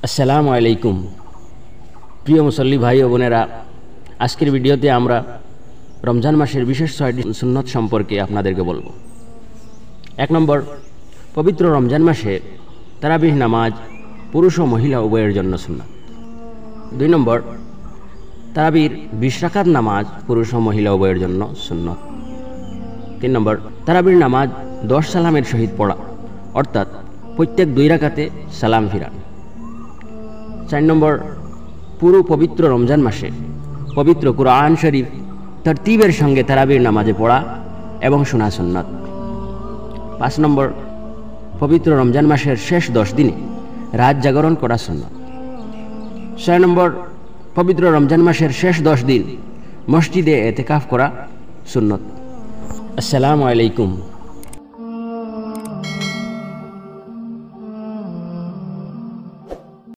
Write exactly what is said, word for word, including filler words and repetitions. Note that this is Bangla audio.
আসসালামু আলাইকুম প্রিয় মুসল্লি ভাই ও বোনেরা, আজকের ভিডিওতে আমরা রমজান মাসের বিশেষ ছয়টি সুন্নত সম্পর্কে আপনাদেরকে বলবো। এক নম্বর, পবিত্র রমজান মাসে তারাবিহ নামাজ পুরুষ ও মহিলা উভয়ের জন্য সুন্নাত। দুই নম্বর, তারাবির বিশ রাকাত নামাজ পুরুষ ও মহিলা উভয়ের জন্য সুন্নত। তিন নম্বর, তারাবির নামাজ দশ সালামের সহিত পড়া, অর্থাৎ প্রত্যেক দুই রাকাতে সালাম ফিরান। চার নম্বর, পুরো পবিত্র রমজান মাসে পবিত্র কুরআন শরীফ তরতিবের সঙ্গে তারাবির নামাজে পড়া এবং শোনা সুন্নাত। পাঁচ নম্বর, পবিত্র রমজান মাসের শেষ দশ দিনে রাত জাগরণ করা সুন্নাত। ছয় নম্বর, পবিত্র রমজান মাসের শেষ দশ দিন মসজিদে এতেকাফ করা সুন্নত। আসসালামু আলাইকুম।